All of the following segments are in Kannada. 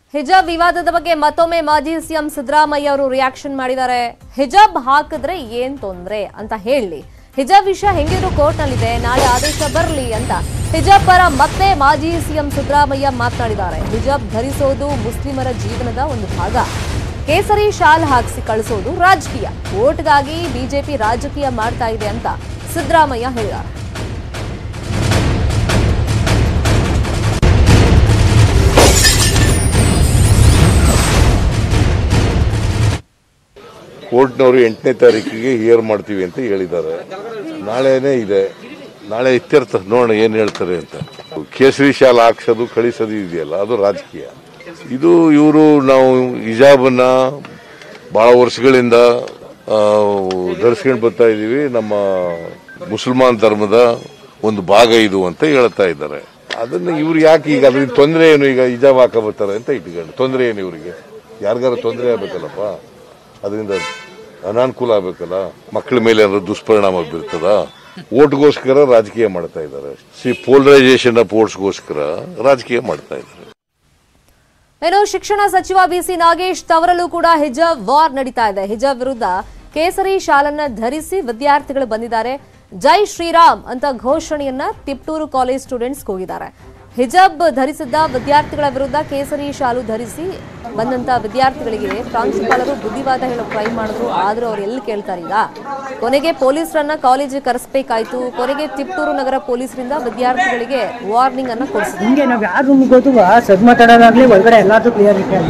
ಹಿಜಾಬ್ ವಿವಾದದ ಬಗ್ಗೆ ಮತ್ತೊಮ್ಮೆ ಮಾಜಿ ಸಿಎಂ ಸಿದ್ದರಾಮಯ್ಯ ಅವರು ರಿಯಾಕ್ಷನ್ ಮಾಡಿದ್ದಾರೆ. ಹಿಜಾಬ್ ಹಾಕಿದ್ರೆ ಏನ್ ತೊಂದ್ರೆ ಅಂತ ಹೇಳಿ, ಹಿಜಾಬ್ ವಿಷಯ ಹೆಂಗಿದ್ರು ಕೋರ್ಟ್ ನಲ್ಲಿದೆ, ನಾಳೆ ಆದೇಶ ಬರಲಿ ಅಂತ ಹಿಜಾಬ್ ಪರ ಮತ್ತೆ ಮಾಜಿ ಸಿಎಂ ಸಿದ್ದರಾಮಯ್ಯ ಮಾತನಾಡಿದ್ದಾರೆ. ಹಿಜಾಬ್ ಧರಿಸೋದು ಮುಸ್ಲಿಮರ ಜೀವನದ ಒಂದು ಭಾಗ, ಕೇಸರಿ ಶಾಲ್ ಹಾಕಿಸಿ ಕಳಿಸೋದು ರಾಜಕೀಯ, ವೋಟ್ಗಾಗಿ ಬಿಜೆಪಿ ರಾಜಕೀಯ ಮಾಡ್ತಾ ಇದೆ ಅಂತ ಸಿದ್ದರಾಮಯ್ಯ ಹೇಳಿದ್ದಾರೆ. ಕೋರ್ಟ್ನವರು 8ನೇ ತಾರೀಕಿಗೆ ಹಿಯರ್ ಮಾಡ್ತೀವಿ ಅಂತ ಹೇಳಿದ್ದಾರೆ. ನಾಳೆನೇ ಇದೆ, ನಾಳೆ ಇತ್ಯರ್ಥ ನೋಡೋಣ ಏನು ಹೇಳ್ತಾರೆ ಅಂತ. ಕೇಸರಿ ಶಾಲ ಹಾಕ್ಸೋದು ಕಳಿಸೋದು ಇದೆಯಲ್ಲ, ಅದು ರಾಜಕೀಯ. ಇದು ಇವರು ನಾವು ಹಿಜಾಬನ್ನ ಬಹಳ ವರ್ಷಗಳಿಂದ ಧರಿಸ್ಕೊಂಡು ಬರ್ತಾ ಇದ್ದೀವಿ, ನಮ್ಮ ಮುಸಲ್ಮಾನ್ ಧರ್ಮದ ಒಂದು ಭಾಗ ಇದು ಅಂತ ಹೇಳ್ತಾ ಇದ್ದಾರೆ. ಅದನ್ನ ಇವ್ರು ಯಾಕೆ ಈಗ ಅದ್ರಿಂದ ತೊಂದರೆ ಏನು, ಈಗ ಹಿಜಾಬ್ ಹಾಕ ಬರ್ತಾರೆ ಅಂತ ಇಟ್ಕೊಂಡು ತೊಂದರೆ ಏನು ಇವರಿಗೆ? ಯಾರಿಗಾರ ತೊಂದರೆ ಆಗ್ಬೇಕಲ್ಲಪ್ಪ, ಅದರಿಂದ ಅನಾನುಕೂಲ ಆಗಬೇಕಲ್ಲ, ಮಕ್ಕಳ ಮೇಲೆ ಏನಾದ್ರು ದುಷ್ಪರಿಣಾಮ ಬೀರ್ತದ? ಓಟ್ಗೋಸ್ಕರ ರಾಜಕೀಯ ಮಾಡ್ತಾ ಇದ್ದಾರೆ. ಪೋಲರೈಸೇಷನ್ ಆಫ್ ಓಟ್ಸ್ಗೋಸ್ಕರ ರಾಜಕೀಯ ಮಾಡ್ತಾ ಇದ್ದಾರೆ. ಇನ್ನು ಶಿಕ್ಷಣ ಸಚಿವ ಬಿಸಿ ನಾಗೇಶ್ ತವರಲ್ಲೂ ಕೂಡ ಹಿಜಾಬ್ ವಾರ್ ನಡೀತಾ ಇದೆ. ಹಿಜಾಬ್ ವಿರುದ್ಧ ಕೇಸರಿ ಶಾಲನ್ನ ಧರಿಸಿ ವಿದ್ಯಾರ್ಥಿಗಳು ಬಂದಿದ್ದಾರೆ. ಜೈ ಶ್ರೀರಾಮ್ ಅಂತ ಘೋಷಣೆಯನ್ನ ತಿಪ್ಟೂರು ಕಾಲೇಜ್ ಸ್ಟೂಡೆಂಟ್ಸ್ ಕೂಗಿದ್ದಾರೆ. ಹಿಜಾಬ್ ಧರಿಸಿದ್ದ ವಿದ್ಯಾರ್ಥಿಗಳ ವಿರುದ್ಧ ಕೇಸರಿ ಶಾಲು ಧರಿಸಿ ಬಂದಂತ ವಿದ್ಯಾರ್ಥಿಗಳಿಗೆ ಪ್ರಾಂಶುಪಾಲರು ಬುದ್ಧಿವಾದ ಹೇಳೋಕೆ ಟ್ರೈ ಮಾಡಿದ್ರು, ಆದ್ರೂ ಅವ್ರು ಎಲ್ಲಿ ಕೇಳ್ತಾರೆ. ಈಗ ಕೊನೆಗೆ ಪೊಲೀಸರನ್ನ ಕಾಲೇಜಿಗೆ ಕರೆಸಬೇಕಾಯ್ತು. ಕೊನೆಗೆ ತಿಪ್ಟೂರು ನಗರ ಪೊಲೀಸರಿಂದ ವಿದ್ಯಾರ್ಥಿಗಳಿಗೆ ವಾರ್ನಿಂಗ್ ಅನ್ನ ಕೊಡಿಸಿದ್ರು. ಹಿಂಗೆ ನಾವು ಯಾರು ರೂಮಿಗೆ ಹೋದ್ವು ಸದ್ ಮಾತಾಡೋದಾಗ್ಲಿ ಒಳಗಡೆ ಎಲ್ಲಾದ್ರೂ ಕ್ಲಿಯರ್ ಇತ್ತು.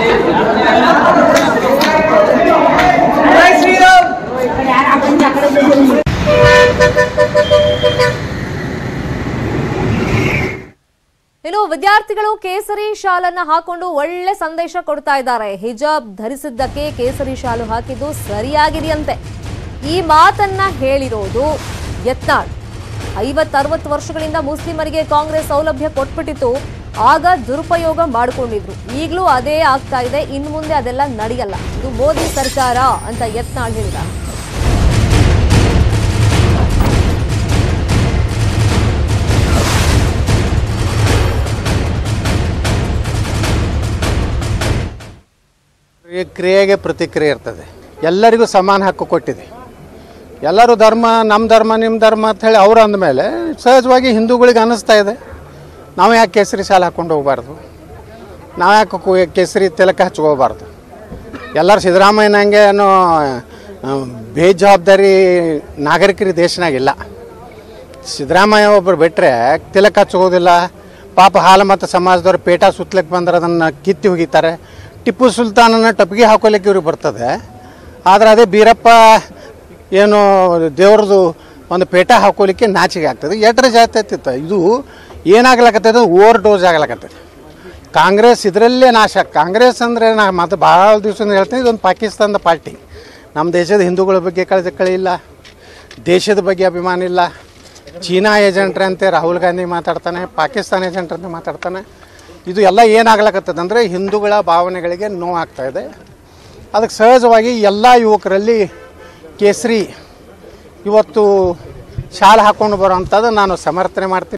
ಇನ್ನು ವಿದ್ಯಾರ್ಥಿಗಳು ಕೇಸರಿ ಶಾಲನ್ನ ಹಾಕೊಂಡು ಒಳ್ಳೆ ಸಂದೇಶ ಕೊಡ್ತಾ ಇದ್ದಾರೆ. ಹಿಜಾಬ್ ಧರಿಸಿದ್ದಕ್ಕೆ ಕೇಸರಿ ಶಾಲು ಹಾಕಿದ್ದು ಸರಿಯಾಗಿದೆಯಂತೆ. ಈ ಮಾತನ್ನ ಹೇಳಿರೋದು ಯತ್ನಾಳ್. 50-60 ವರ್ಷಗಳಿಂದ ಮುಸ್ಲಿಮರಿಗೆ ಕಾಂಗ್ರೆಸ್ ಸೌಲಭ್ಯ ಕೊಟ್ಬಿಟ್ಟಿತ್ತು, ಆಗ ದುರುಪಯೋಗ ಮಾಡಿಕೊಂಡಿದ್ರು. ಈಗಲೂ ಅದೇ ಆಗ್ತಾ ಇದೆ, ಇನ್ನು ಮುಂದೆ ಅದೆಲ್ಲ ನಡೆಯಲ್ಲ. ಇದು ಮೋದಿ ಸರ್ಕಾರ ಅಂತ ಯತ್ನಾಳ್ ಹೇಳಿದ್ದಾರೆ. ಕ್ರಿಯೆಗೆ ಪ್ರತಿಕ್ರಿಯೆ ಇರ್ತದೆ. ಎಲ್ಲರಿಗೂ ಸಮಾನ ಹಕ್ಕು ಕೊಟ್ಟಿದೆ. ಎಲ್ಲರೂ ಧರ್ಮ ನಮ್ಮ ಧರ್ಮ ನಿಮ್ಮ ಧರ್ಮ ಅಂತ ಹೇಳಿ ಅವ್ರು ಅಂದಮೇಲೆ ಸಹಜವಾಗಿ ಹಿಂದೂಗಳಿಗೆ ಅನ್ನಿಸ್ತಾ ಇದೆ, ನಾವು ಯಾಕೆ ಕೇಸರಿ ಶಾಲೆ ಹಾಕ್ಕೊಂಡು ಹೋಗಬಾರ್ದು, ನಾವು ಯಾಕೆ ಕೇಸರಿ ತಿಲಕ ಹಚ್ಕೋಬಾರ್ದು. ಎಲ್ಲರೂ ಸಿದ್ದರಾಮಯ್ಯನಂಗೆ ಅನ್ನೋ ಬೇಜವಾಬ್ದಾರಿ ನಾಗರಿಕರು ದೇಶನಾಗಿಲ್ಲ. ಸಿದ್ದರಾಮಯ್ಯ ಒಬ್ಬರು ಬಿಟ್ಟರೆ ತಿಲಕ ಹಚ್ಕೋದಿಲ್ಲ. ಪಾಪ ಹಾಲು ಮತ್ತು ಸಮಾಜದವ್ರು ಪೇಟ ಸುತ್ತಲಿಕ್ಕೆ ಬಂದ್ರೆ ಅದನ್ನು ಕಿತ್ತಿ ಹೋಗಿತಾರೆ. ಟಿಪ್ಪು ಸುಲ್ತಾನನ್ನು ಟಪ್ಪಿಗೆ ಹಾಕೋಲಿಕ್ಕೆ ಇವ್ರಿಗೆ ಬರ್ತದೆ, ಆದರೆ ಅದೇ ಬೀರಪ್ಪ ಏನು ದೇವ್ರದ್ದು ಒಂದು ಪೇಟ ಹಾಕೋಲಿಕ್ಕೆ ನಾಚಿಕೆ ಆಗ್ತದೆ. ಎಟ್ರ ಜಾತಿ ಆಗ್ತಿತ್ತು. ಇದು ಏನಾಗ್ಲಕತ್ತದ, ಓವರ್ ಡೋಸ್ ಆಗ್ಲಕತ್ತದ. ಕಾಂಗ್ರೆಸ್ ಇದರಲ್ಲೇ ನಾಶ. ಕಾಂಗ್ರೆಸ್ ಅಂದರೆ ನಾ ಮತ್ತು ಭಾಳ ದಿವಸದಿಂದ ಹೇಳ್ತೀನಿ, ಇದೊಂದು ಪಾಕಿಸ್ತಾನದ ಪಾರ್ಟಿ. ನಮ್ಮ ದೇಶದ ಹಿಂದೂಗಳ ಬಗ್ಗೆ ಕಳಿ ಇಲ್ಲ, ದೇಶದ ಬಗ್ಗೆ ಅಭಿಮಾನ ಇಲ್ಲ. ಚೀನಾ ಏಜೆಂಟ್ರಂತೆ ರಾಹುಲ್ ಗಾಂಧಿ ಮಾತಾಡ್ತಾನೆ, ಪಾಕಿಸ್ತಾನ ಏಜೆಂಟ್ರಂತೆ ಮಾತಾಡ್ತಾನೆ. ಇದು ಎಲ್ಲ ಏನಾಗ್ಲಕತ್ತದ ಅಂದರೆ ಹಿಂದೂಗಳ ಭಾವನೆಗಳಿಗೆ ನೋವಾಗ್ತಾಯಿದೆ. ಅದಕ್ಕೆ ಸಹಜವಾಗಿ ಎಲ್ಲ ಯುವಕರಲ್ಲಿ ಕೇಸರಿ ಇವತ್ತು ಶಾಲೆ ಹಾಕ್ಕೊಂಡು ಬರೋವಂಥದ್ದು ನಾನು ಸಮರ್ಥನೆ ಮಾಡ್ತೀನಿ.